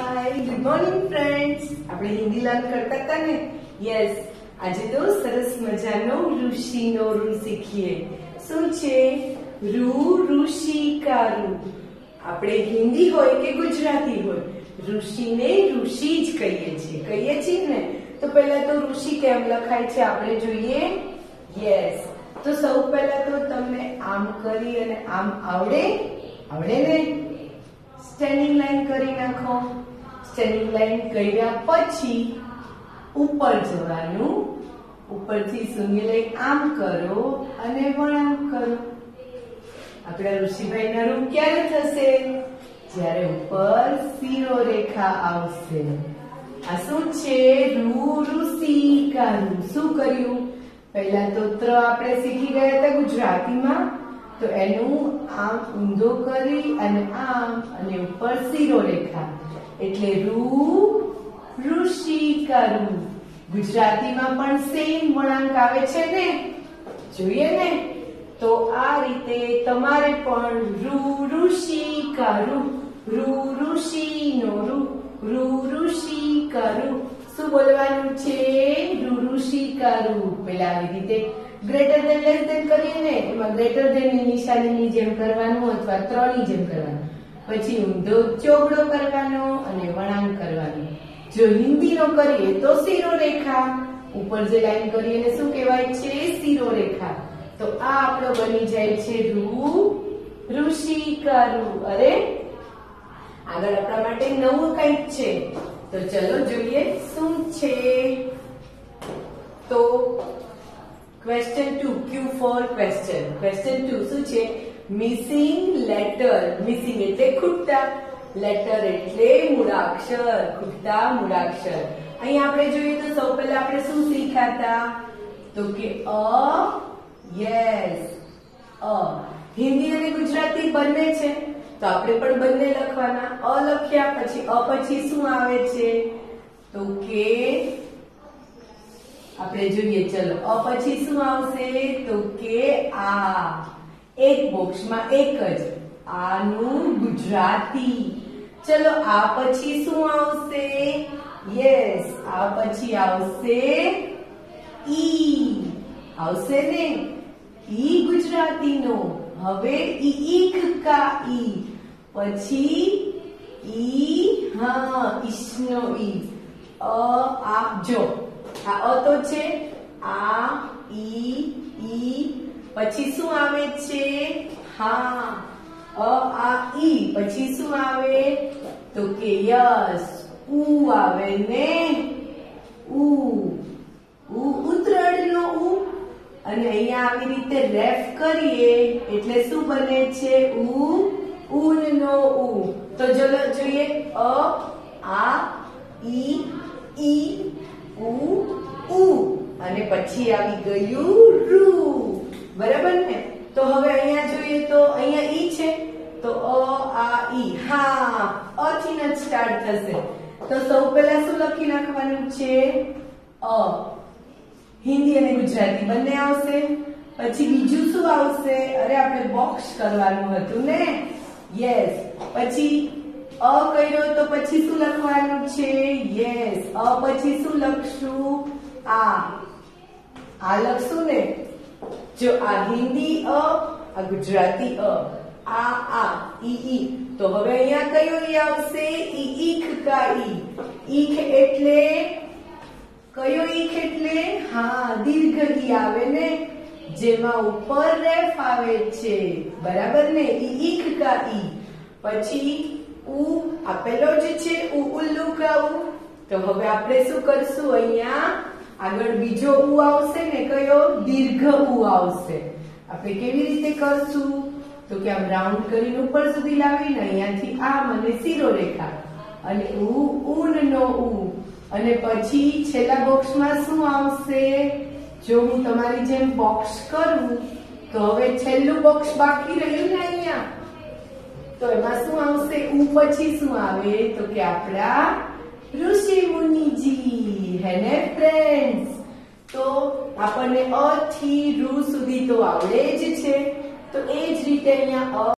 Hi good morning friends. આપણે Hindi learn કરતા હતા ને? યસ, આજે તો સરસ મજાનો ઋષિનો રૂ શીખીએ। શું છે? રૂ ઋષિ કા રૂ। આપણે હિન્દી હોય કે ગુજરાતી હોય, ઋષિને ઋષિ જ કહીએ છીએ ને। તો પહેલા તો ઋષિ કેમ લખાય છે આપણે જોઈએ। યસ, તો સૌ પહેલા તો તમને આમ કરી અને આમ આવડે ને? સ્ટેન્ડિંગ લાઈન કરી નાખો। સ્ટેન્ડિંગ લાઈન કર્યા પછી ઉપર જવાનું, ઉપરથી શૂન્ય લઈ આમ કરો અને વળાંક કરો। આપણા ઋષિભાઈના રૂપ ક્યારે થશે? જ્યારે ઉપર શિરો રેખા આવશે। આ શું છે? રૂ ઋષિ કા રૂ। શું કર્યું? પહેલા તો ત્ર આપણે શીખી ગયા હતા ગુજરાતીમાં, તો એનું આમ ઊંધો કરી અને આમ અને ઉપર શિરો રેખા, એટલે રૂ ઋષિ કા રૂ। ગુજરાતીમાં પણ સેમ વળાંક આવે છે ને? જોઈએ ને? તો આ રીતે તમારે પણ રૂ ઋષિ કા રૂ, રૂ ઋષિ નો રૂ, રૂ ઋષિ કા રૂ। શું બોલવાનું છે? રૂ ઋષિ કા રૂ। પેલા આવી રીતે ગ્રેટર ધેન લેસ ધેન કરીએ ને, એમાં ગ્રેટર ધેન ની નિશાનીની જેમ કરવાનું અથવા ત્રણની જેમ કરવાનું, પછી ઊંધો ચોગડો કરવાનો અને વળાંક કરવાનું। જો હિન્દીનો કરીએ તો શિરો રેખા, ઉપર જે લાઈન કરીએ એને શું કહેવાય છે? શિરો રેખા। તો આ આપણો બની જાય છે રૂ ઋષિ કા રૂ। અરે આગળ આપણા માટે નવું કંઈક છે, તો ચલો જોઈએ શું છે। તો question 2, Q for question. Question 2 શું છે? Missing letter. મિસિંગ એટલે ખૂટતા, લેટર એટલે મૂળાક્ષર, ખૂટતા મૂળાક્ષર। અહીં આપણે જોઈએ તો સૌ પહેલા આપણે શું શીખ્યા? તો કે અ, યસ, અ। હિન્દી અને ગુજરાતી બંને છે, તો આપણે પણ બંને લખવાના। અ લખ્યા પછી અ પછી શું આવે છે? તો કે આપણે જોઈએ, ચલો અ પછી શું આવશે? તો કે આ। એક બોક્સમાં એક જ, આનું ગુજરાતી। ચલો આ પછી શું આવશે? યસ, આ પછી આવશે ઈ। આવશે ને? ઈ ગુજરાતીનો। હવે ઈખ કા ઈ, પછી ઈ, હા, ઈશનો ઈ। આ જો આ અ તો છે, આ ઈ ઈ, પછી શું આવે છે? હા, આ ઈ, પછી શું આવે? તો કે યસ, ઉ આવે ને? ઉ, ઉતરાયણનો ઉ। અને અહીંયા આવી રીતે રેફ કરીએ એટલે શું બને છે? ઊનનો ઉ। તો ચલો જોઈએ, આ ઈ ઈ ઉ ઉ, અને પછી આવી ગયું રૂ। બરાબર ને? તો હવે અહીંયા જોઈએ તો અહીંયા ઈ છે, તો આ ઈ, હા, અ થી જ સ્ટાર્ટ થશે। તો સૌ પહેલા શું લખી નાખવાનું છે? અ। હિન્દી અને ગુજરાતી બંને આવશે। પછી બીજું શું આવશે? અરે આપણે બોક્સ કરવાનું હતું ને? યસ, પછી અ કર્યો તો પછી શું લખવાનું છે? યસ, અ પછી શું લખશું? આ લખશું ને? જો આ હિન્દી અ, આ ગુજરાતી અ, આ ઈ ઈ, તો હવે અહીંયા કયો ઈ આવશે? ઈખ કા ઈ। ઈખ એટલે કયો? ઈખ એટલે હા, દીર્ઘ ઈ આવે ને, જેમાં ઉપર રેફ આવે છે। બરાબર ને? ઈખ કા ઈ। પછી ઉ, આ પેલો જ છે ઉલ્લુ કા ઉ। તો હવે આપણે શું કરશું? અહીંયા આગળ બીજો ઉ આવશે ને? કયો? દીર્ઘ ઉ આવશે। આપણે કેવી રીતે કરશું? તો કે આમ રાઉન્ડ કરીને ઉપર સુધી લાવીને અહીંયાથી આમ અને શિરો રેખા, અને ઊનનો ઉ, અને પછી છેલ્લા બોક્સમાં શું આવશે? જો હું તમારી જેમ બોક્સ કરું તો હવે છેલ્લું બોક્સ બાકી રહ્યું ને અહીંયા, તો એમાં શું આવશે? ઉ પછી શું આવે? તો કે આપણા ઋષિ મુનિજી, હે ને ફ્રેન્ડ્સ? તો આપણને અ થી રૂ સુધી તો આવડે જ છે, તો એ જ રીતે અહીંયા